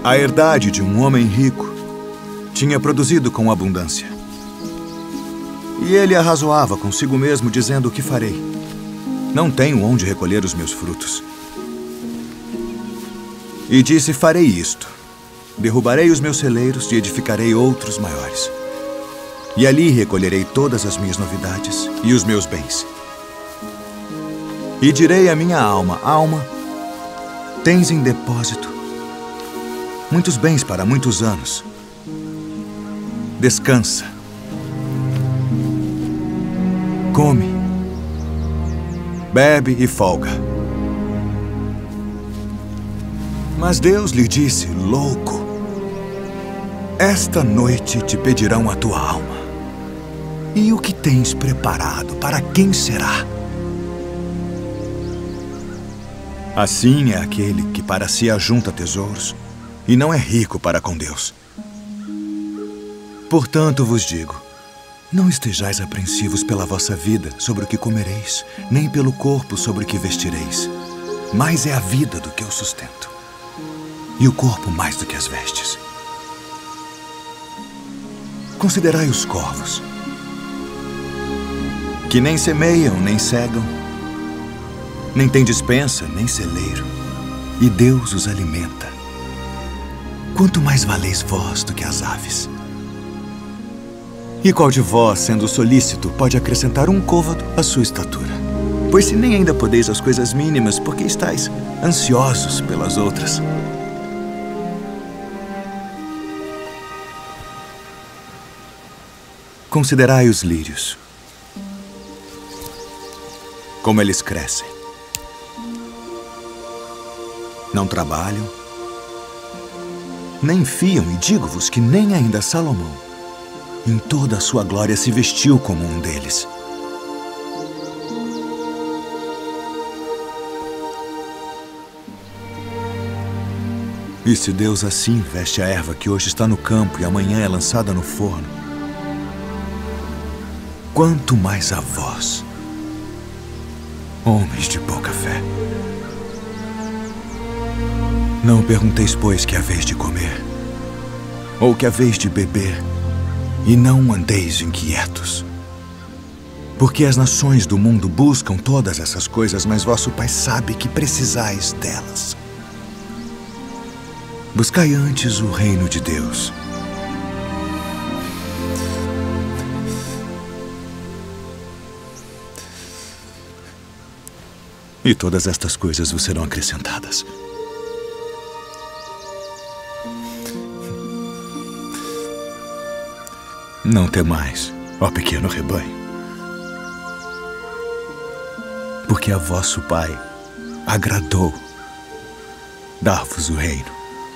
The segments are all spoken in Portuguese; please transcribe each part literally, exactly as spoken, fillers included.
A herdade de um homem rico tinha produzido com abundância. E ele arrazoava consigo mesmo, dizendo: o que farei? Não tenho onde recolher os meus frutos. E disse: farei isto. Derrubarei os meus celeiros e edificarei outros maiores. E ali recolherei todas as minhas novidades e os meus bens. E direi à minha alma: alma, tens em depósito muitos bens para muitos anos. Descansa. Come. Bebe e folga. Mas Deus lhe disse: louco, esta noite te pedirão a tua alma. E o que tens preparado, para quem será? Assim é aquele que para si ajunta tesouros e não é rico para com Deus. Portanto vos digo, não estejais apreensivos pela vossa vida sobre o que comereis, nem pelo corpo sobre o que vestireis. Mais é a vida do que o sustento, e o corpo mais do que as vestes. Considerai os corvos, que nem semeiam, nem cegam, nem têm despensa, nem celeiro, e Deus os alimenta. Quanto mais valeis vós do que as aves? E qual de vós, sendo solícito, pode acrescentar um côvado à sua estatura? Pois se nem ainda podeis as coisas mínimas, por que estáis ansiosos pelas outras? Considerai os lírios, como eles crescem. Não trabalham, nem fiam, e digo-vos que nem ainda Salomão, em toda a sua glória, se vestiu como um deles. E se Deus assim veste a erva que hoje está no campo e amanhã é lançada no forno, quanto mais a vós, homens de pouca fé. Não pergunteis, pois, que haveis de comer, ou que haveis de beber, e não andeis inquietos. Porque as nações do mundo buscam todas essas coisas, mas vosso Pai sabe que precisais delas. Buscai antes o reino de Deus. E todas estas coisas vos serão acrescentadas. Não temais, ó pequeno rebanho, porque a vosso Pai agradou dar-vos o reino.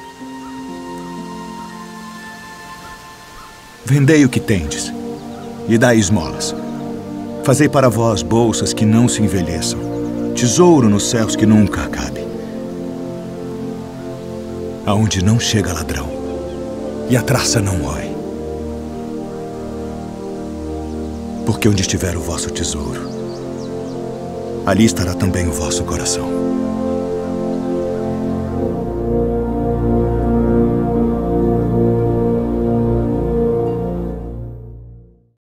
Vendei o que tendes e dai esmolas. Fazei para vós bolsas que não se envelheçam, tesouro nos céus que nunca acabe, aonde não chega ladrão e a traça não rói. Porque onde estiver o vosso tesouro, ali estará também o vosso coração.